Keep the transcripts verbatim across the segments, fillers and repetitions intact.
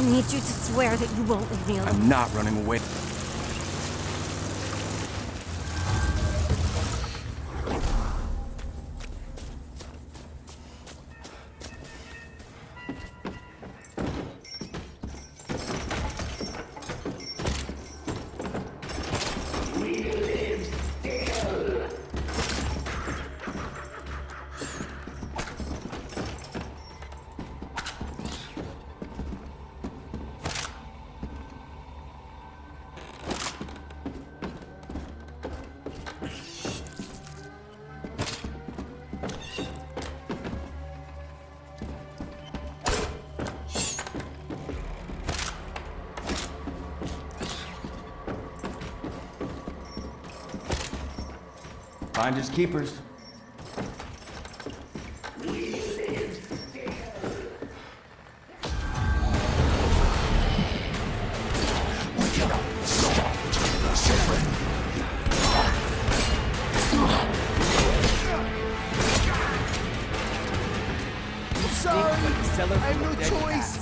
need you to swear that you won't leave me alone. I'm not running away. Finders keepers. Sorry, I have no choice.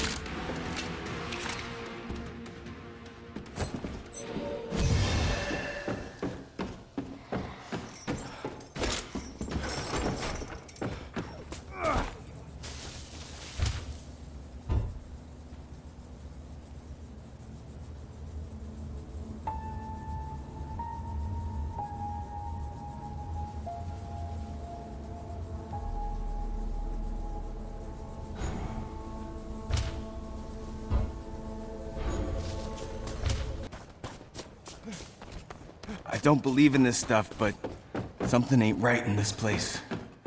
I don't believe in this stuff, but something ain't right in this place.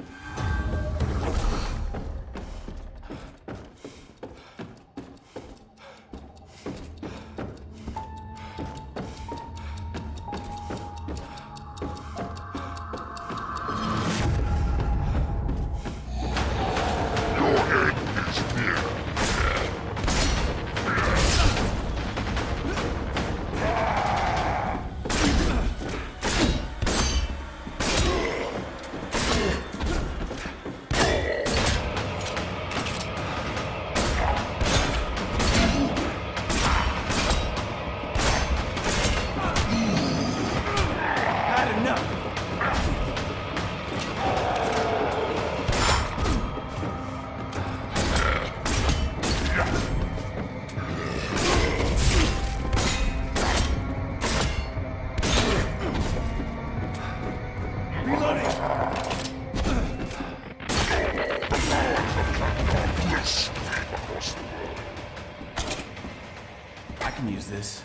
I can use this.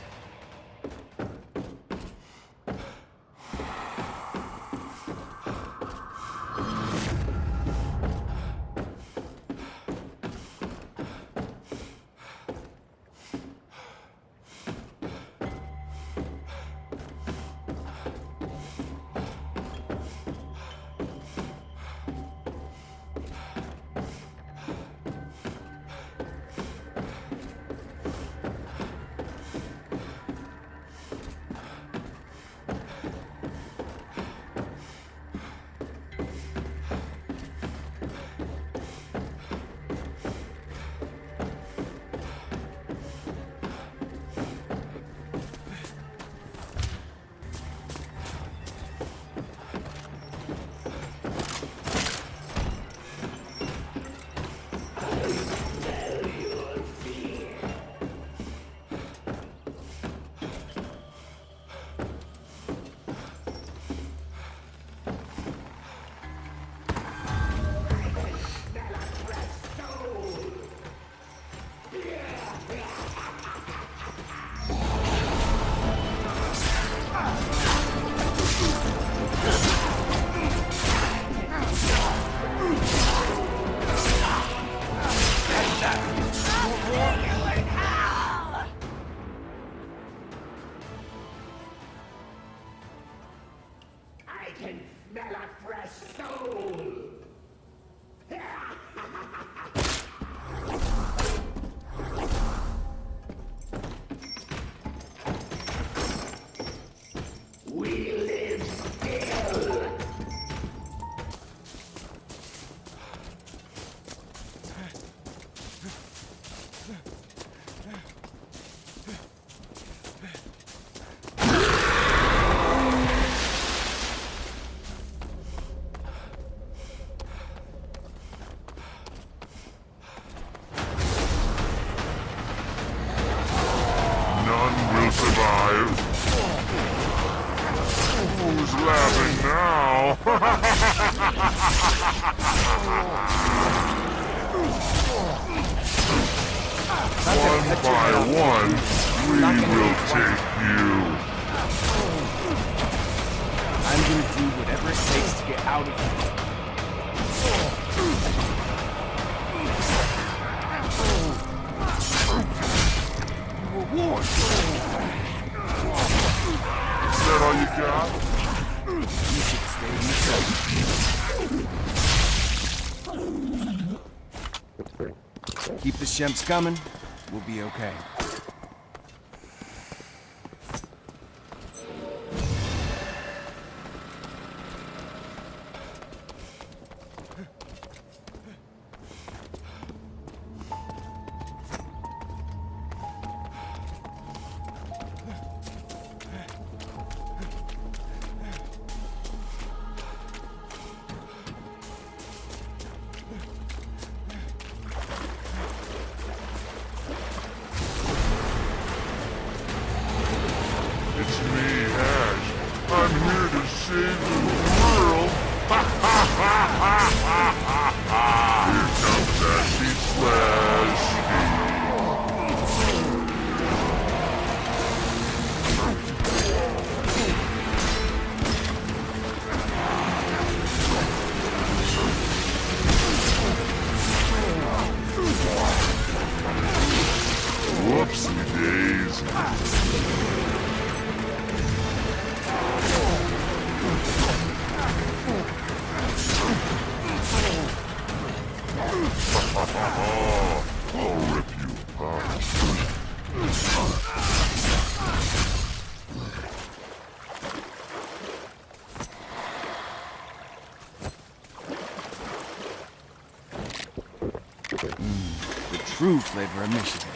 Who's laughing now? One by one, we will take you. I'm gonna do whatever it takes to get out of here. You were warned. Is that all you got? You should stay yourself. Keep the shemps coming. We'll be okay. It's me, Ash. I'm here to save the world. Ha ha ha ha ha ha ha! Here comes Ashy Slash. Whoopsie daisy. I'll rip you apart. Mm, the true flavor of Michigan.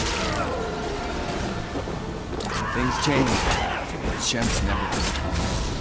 Things change. The shemps never disappoint.